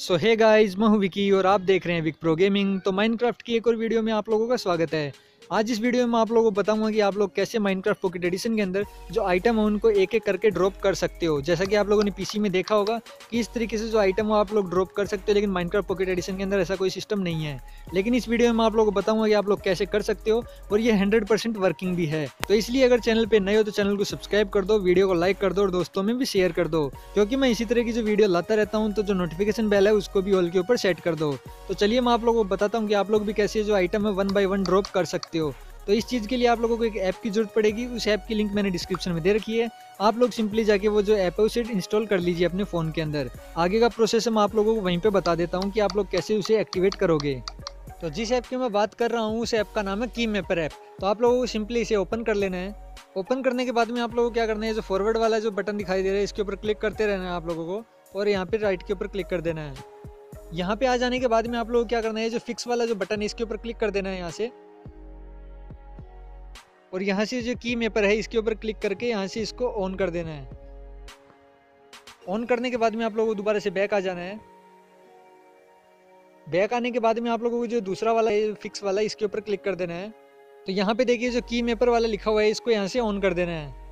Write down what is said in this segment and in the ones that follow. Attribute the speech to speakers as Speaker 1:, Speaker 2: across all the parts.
Speaker 1: सो hey guys, मैं हूं विकी और आप देख रहे हैं विक प्रो गेमिंग। तो माइनक्राफ्ट की एक और वीडियो में आप लोगों का स्वागत है। आज इस वीडियो में मैं आप लोगों को बताऊंगा कि आप लोग कैसे माइनक्राफ्ट पॉकेट एडिशन के अंदर जो आइटम है उनको एक एक करके ड्रॉप कर सकते हो। जैसा कि आप लोगों ने पीसी में देखा होगा कि इस तरीके से जो आइटम हो आप लोग ड्रॉप कर सकते हो, लेकिन माइनक्राफ्ट पॉकेट एडिशन के अंदर ऐसा कोई सिस्टम नहीं है। लेकिन इस वीडियो में मैं आप लोगों को बताऊंगा कि आप लोग कैसे कर सकते हो और ये 100% वर्किंग भी है। तो इसलिए अगर चैनल पे नए हो तो चैनल को सब्सक्राइब कर दो, वीडियो को लाइक कर दो और दोस्तों में भी शेयर कर दो, क्योंकि मैं इसी तरह की जो वीडियो लाता रहता हूँ। तो जो नोटिफिकेशन बेल है उसको भी ऑल के ऊपर सेट कर दो। तो चलिए मैं आप लोगों को बताता हूँ कि आप लोग भी कैसे जो आइटम है 1 बाय 1 ड्रॉप कर सकते हो। तो इस चीज़ के लिए आप लोगों को एक ऐप की जरूरत पड़ेगी। उस ऐप की लिंक मैंने डिस्क्रिप्शन में दे रखी है। आप लोग सिंपली जाके वो जो ऐप है उसे इंस्टॉल कर लीजिए अपने फ़ोन के अंदर। आगे का प्रोसेस मैं आप लोगों को वहीं पे बता देता हूँ कि आप लोग कैसे उसे एक्टिवेट करोगे। तो जिस ऐप की मैं बात कर रहा हूँ उस ऐप का नाम है की मैपर ऐप। तो आप लोगों को सिंपली इसे ओपन कर लेना है। ओपन करने के बाद में आप लोगों को क्या करना है, जो फॉरवर्ड वाला जो बटन दिखाई दे रहा है इसके ऊपर क्लिक करते रहना है आप लोगों को, और यहाँ पे राइट के ऊपर क्लिक कर देना है। यहाँ पे आ जाने के बाद में आप लोगों को क्या करना है, जो फिक्स वाला जो बटन है इसके ऊपर क्लिक कर देना है यहाँ से, और यहाँ से जो की मैपर है इसके ऊपर क्लिक करके यहाँ से इसको ऑन कर देना है। ऑन करने के बाद में आप लोगों को दोबारा से बैक आ जाना है। बैक आने के बाद में आप लोगों को जो दूसरा वाला है फिक्स वाला इसके ऊपर क्लिक कर देना है। तो यहाँ पे देखिए जो की मैपर वाला लिखा हुआ है इसको यहाँ से ऑन कर देना है।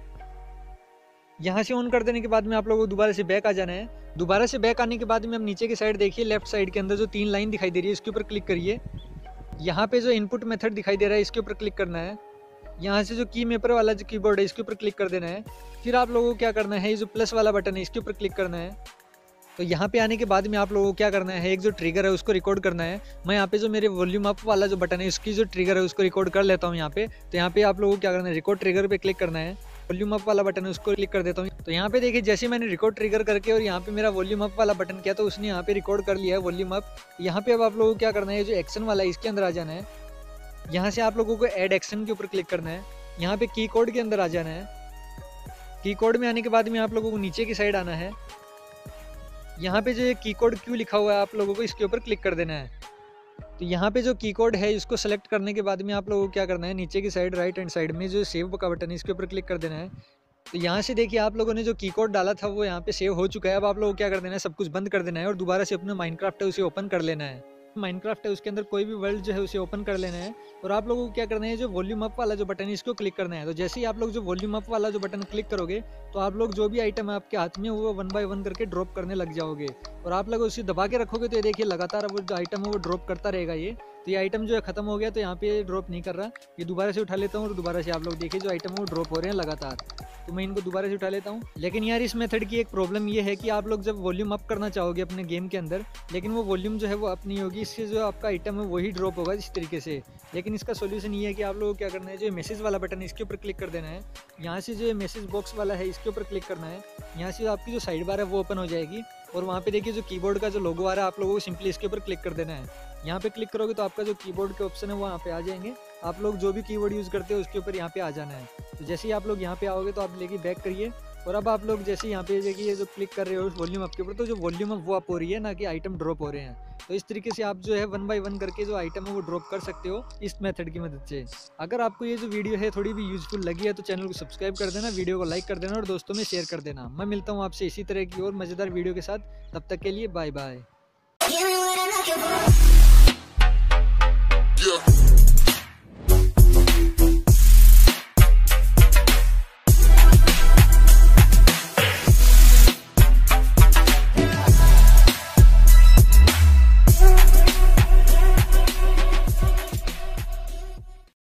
Speaker 1: यहाँ से ऑन कर देने के बाद में आप लोगों को दोबारा से बैक आ जाना है। दोबारा से बैक आने के बाद में आप नीचे की साइड देखिए, लेफ्ट साइड के अंदर जो 3 लाइन दिखाई दे रही है इसके ऊपर क्लिक करिए। यहाँ पे जो इनपुट मेथड दिखाई दे रहा है इसके ऊपर क्लिक करना है। यहाँ से जो की मैपर वाला जो कीबोर्ड है इसके ऊपर क्लिक कर देना है। फिर आप लोगों को क्या करना है, ये जो प्लस वाला बटन है इसके ऊपर क्लिक करना है। तो यहाँ पे आने के बाद में आप लोगों को क्या करना है, एक जो ट्रिगर है उसको रिकॉर्ड करना है। मैं यहाँ पे जो मेरे वॉल्यूम अप वाला जो बटन है उसकी जो ट्रिगर है उसको रिकॉर्ड कर लेता हूँ यहाँ पे। तो यहाँ पे आप लोगों को क्या करना है, रिकॉर्ड ट्रिगर पे क्लिक करना है। वॉल्यूम अप वाला बटन है उसको क्लिक कर देता हूँ। तो यहाँ पे देखिए जैसे मैंने रिकॉर्ड ट्रिगर करके और यहाँ पे मेरा वॉल्यूम अप वाला बटन किया तो उसने यहाँ पे रिकॉर्ड कर लिया है वॉल्यूम अप। यहाँ पे अब आप लोगों को क्या करना है, जो एक्शन वाला है इसके अंदर आ जाना है। यहाँ से आप लोगों को ऐड एक्शन के ऊपर क्लिक करना है। यहाँ पे की कोड के अंदर आ जाना है। की कोड में आने के बाद में आप लोगों को नीचे की साइड आना है। यहाँ पे जो ये की कोड क्यू लिखा हुआ है आप लोगों को इसके ऊपर क्लिक कर देना है। तो यहाँ पे जो की कोड है इसको सेलेक्ट करने के बाद में आप लोगों को क्या करना है, नीचे की साइड राइट हैंड साइड में जो सेव का बटन है इसके ऊपर क्लिक कर देना है। तो यहाँ से देखिए आप लोगों ने जो की कोड डाला था वो यहाँ पे सेव हो चुका है। अब आप लोगों को क्या कर देना है, सब कुछ बंद कर देना है और दोबारा से अपना माइनक्राफ्ट है उसे ओपन कर लेना है। माइनक्राफ्ट है उसके अंदर कोई भी वर्ल्ड जो है उसे ओपन कर लेना है। और आप लोगों को क्या करना है, जो वॉल्यूम अप वाला जो बटन है इसको क्लिक करना है। तो जैसे ही आप लोग जो वॉल्यूम अप वाला जो बटन क्लिक करोगे तो आप लोग जो भी आइटम है आपके हाथ में वो 1 बाय 1 करके ड्रॉप करने लग जाओगे। और आप लोग उसे दबा के रखोगे तो ये देखिए लगातार वो जो आइटम है वो ड्रॉप करता रहेगा ये। तो ये आइटम जो है खत्म हो गया, तो यहाँ पे ड्रॉप नहीं कर रहा। ये दोबारा से उठा लेता हूँ और दोबारा से आप लोग देखिए जो आइटम है वो ड्रॉप हो रहे हैं लगातार। तो मैं इनको दोबारा से उठा लेता हूँ। लेकिन यार इस मेथड की एक प्रॉब्लम ये है कि आप लोग जब वॉल्यूम अप करना चाहोगे अपने गेम के अंदर, लेकिन वो वॉल्यूम जो है वो अप नहीं होगी, इससे जो आपका आइटम है वही ड्रॉप होगा इस तरीके से। लेकिन इसका सोल्यूशन ये है कि आप लोगों को क्या करना है, जो मैसेज वाला बटन है इसके ऊपर क्लिक कर देना है। यहाँ से जो मैसेज बॉक्स वाला है इसके ऊपर क्लिक करना है। यहाँ से आपकी जो साइड बार है वो ओपन हो जाएगी और वहाँ पे देखिए जो कीबोर्ड का जो लोगो आ रहा है आप लोगों को सिंपली इसके ऊपर क्लिक कर देना है। यहाँ पे क्लिक करोगे तो आपका जो कीबोर्ड के ऑप्शन है वो यहाँ पे आ जाएंगे। आप लोग जो भी कीबोर्ड यूज़ करते हो उसके ऊपर यहाँ पे आ जाना है। तो जैसे ही आप लोग यहाँ पे आओगे तो आप लेके बैक करिए। और अब आप लोग जैसे यहाँ पे देखिए जो क्लिक कर रहे हो वॉल्यूम अप के ऊपर, तो जो वॉल्यूम अप वो अप हो रही है, ना कि आइटम ड्रॉप हो रहे हैं। तो इस तरीके से आप जो है 1 बाय 1 करके जो आइटम है वो ड्रॉप कर सकते हो इस मेथड की मदद से। अगर आपको ये जो वीडियो है थोड़ी भी यूजफुल लगी है तो चैनल को सब्सक्राइब कर देना, वीडियो को लाइक कर देना और दोस्तों में शेयर कर देना। मैं मिलता हूँ आपसे इसी तरह की और मज़ेदार वीडियो के साथ, तब तक के लिए बाय बाय।